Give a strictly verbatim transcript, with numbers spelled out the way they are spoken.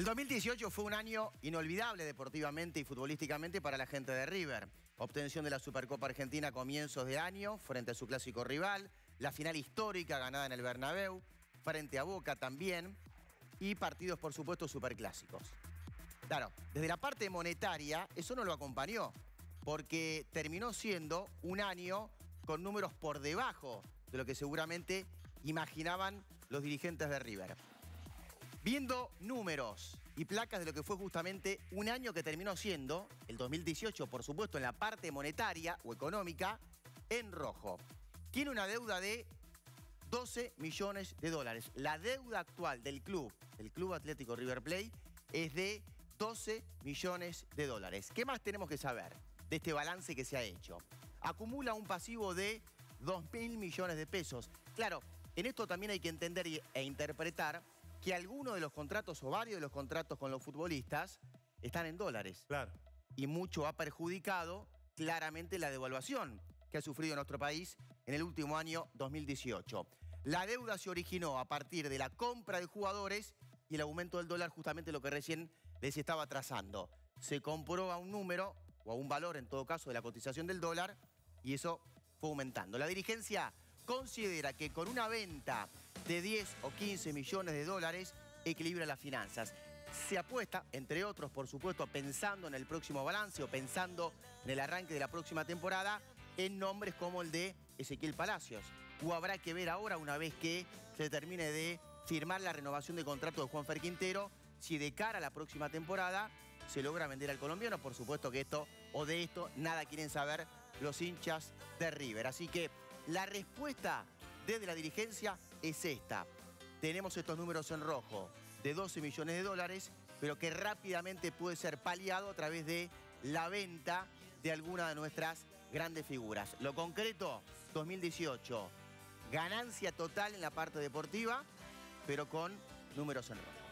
El dos mil dieciocho fue un año inolvidable deportivamente y futbolísticamente para la gente de River. Obtención de la Supercopa Argentina a comienzos de año frente a su clásico rival, la final histórica ganada en el Bernabéu, frente a Boca también, y partidos, por supuesto, superclásicos. Claro, desde la parte monetaria, eso no lo acompañó, porque terminó siendo un año con números por debajo de lo que seguramente imaginaban los dirigentes de River. Viendo números y placas de lo que fue justamente un año que terminó siendo, el dos mil dieciocho, por supuesto, en la parte monetaria o económica, en rojo. Tiene una deuda de doce millones de dólares. La deuda actual del club, el Club Atlético River Plate, es de doce millones de dólares. ¿Qué más tenemos que saber de este balance que se ha hecho? Acumula un pasivo de dos mil millones de pesos. Claro, en esto también hay que entender e interpretar que algunos de los contratos o varios de los contratos con los futbolistas están en dólares. Claro. Y mucho ha perjudicado claramente la devaluación que ha sufrido nuestro país en el último año dos mil dieciocho. La deuda se originó a partir de la compra de jugadores y el aumento del dólar, justamente lo que recién les estaba trazando. Se compró a un número, o a un valor en todo caso, de la cotización del dólar, y eso fue aumentando. La dirigencia considera que con una venta de diez o quince millones de dólares equilibra las finanzas. Se apuesta, entre otros, por supuesto, pensando en el próximo balance o pensando en el arranque de la próxima temporada, en nombres como el de Ezequiel Palacios. O habrá que ver ahora, una vez que se termine de firmar la renovación de contrato de Juanfer Quintero, si de cara a la próxima temporada se logra vender al colombiano. Por supuesto que esto o de esto nada quieren saber los hinchas de River. Así que la respuesta desde la dirigencia es esta. Tenemos estos números en rojo de doce millones de dólares, pero que rápidamente puede ser paliado a través de la venta de alguna de nuestras grandes figuras. Lo concreto, dos mil dieciocho, ganancia total en la parte deportiva, pero con números en rojo.